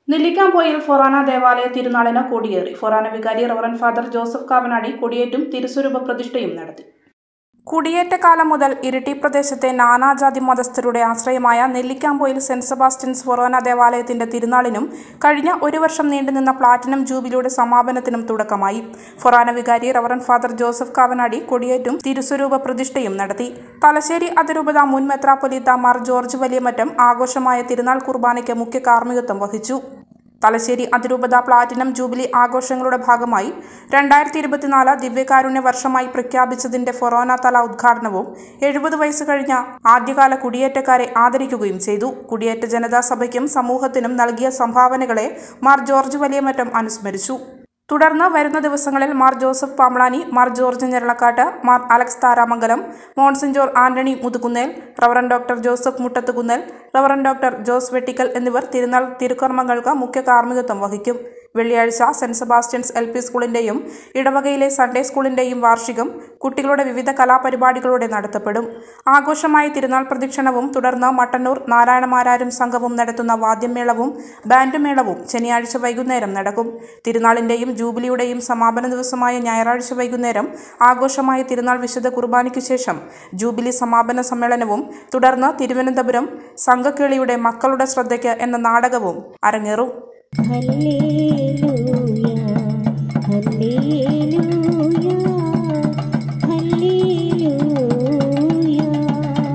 നെല്ലിക്കാംപൊയിൽ ഫൊറാന ദേവാലയ തിരുനാളിന് കൊടിയേറി. ഫൊറാന വികാരി റവറന്റ് ഫാദർ ജോസഫ് കാവനാടി കൊടിയേറ്റും തിരുസ്വരൂപ പ്രതിഷ്ഠയും നടത്തി. കുടിയേറ്റക്കാലം മുതൽ ഇരിട്ടി പ്രദേശത്തെ നാനാജാതി മതസ്ഥരുടെ ആശ്രയമായ നെല്ലിക്കാംപൊയിൽ സെന്റ് സെബാസ്റ്റ്യൻസ് ഫൊറാന ദേവാലയത്തിന്റെ തിരുനാളിനും കഴിഞ്ഞ ഒരു വർഷം നീണ്ടുനിന്ന പ്ലാറ്റിനം ജൂബിലിയുടെ സമാപനത്തിനും തുടക്കമായി. ഫൊറാന വികാരി റവറന്റ് ഫാദർ ജോസഫ് കാവനാടി കൊടിയേറ്റും തിരുസ്വരൂപ പ്രതിഷ്ഠയും നടത്തി. തലശ്ശേരി അതിരൂപത മുൻ മെത്രാപ്പൊലീത്ത മാർ ജോർജ് വലിയമറ്റം ആഘോഷമായ തിരുനാൾ കുർബാനയ്ക്ക് മുഖ്യ കാർമ്മികത്വം വഹിച്ചു. തലശ്ശേരി അതിരൂപത പ്ലാറ്റിനം ജൂബിലി ആഘോഷങ്ങളുടെ ഭാഗമായി 2024 ദിവ്യകാരുണ്യ വർഷമായി പ്രഖ്യാപിച്ചതിന്റെ ഫൊറാന തല ഉദ്ഘാടനവും 70 വയസ്സ് കഴിഞ്ഞ ആദ്യകാല കുടിയേറ്റക്കാരെ ആദരിക്കുകയും ചെയ്തു. കുടിയേറ്റ ജനതാ സഭയ്ക്കും സമൂഹത്തിനും നൽകിയ സംഭാവനകളെ മാർ ജോർജ് വലിയമറ്റം അനുസ്മരിച്ചു. തുടർന്ന് വരുന്ന ദിവസങ്ങളിൽ Mar Joseph Pamplany, Mar George Njeralakatt, Mar Alex Tharamangalam, monsignor Antony Muthukunnel, reverend doctor Joseph Muttathukunnel, reverend doctor Jose Vettickal എന്നിവർ തിരുനാൾ തിരുക്കർമ്മങ്ങൾക്ക് മുഖ്യ കാർമ്മികത്വം വഹിക്കും. വെള്ളിയാഴ്ച സെന്റ് സെബാസ്റ്റ്യൻസ് LP സ്കൂളിന്റെയും ഇടവകയിലെ സൺഡേ സ്കൂളിന്റെയും വാർഷികം കുട്ടികളുടെ വിവിധ കലാപരിപാടികളോടെ നടത്തപ്പെടും. ആഘോഷമായ തിരുനാൾ പ്രദക്ഷിണവും തുടർന്ന് മട്ടന്നൂർ നാരായണമാരാരും സംഘവും നടത്തുന്ന വാദ്യമേളവും ബാൻഡുമേളവും ശനിയാഴ്ച വൈകുന്നേരം നടക്കും. തിരുനാളിന്റെയും ജൂബിലിയുടെയും സമാപന ദിവസമായ ഞായറാഴ്ച വൈകുന്നേരം ആഘോഷമായ തിരുനാൾ വിശുദ്ധ കുർബാനയ്ക്കു ശേഷം ജൂബിലി സമാപന സമ്മേളനവും തുടർന്ന് തിരുവനന്തപുരം സംഘക്കേളിയുടെ മക്കളുടെ ശ്രദ്ധയ്ക്ക് എന്ന നാടകവും അരങ്ങേറും.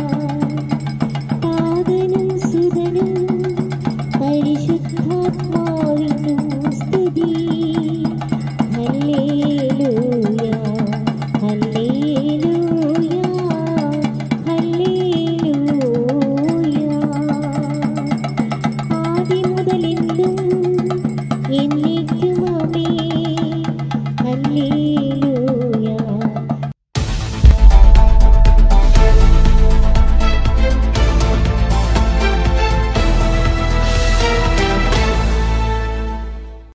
പരിശുദ്ധാത്മാ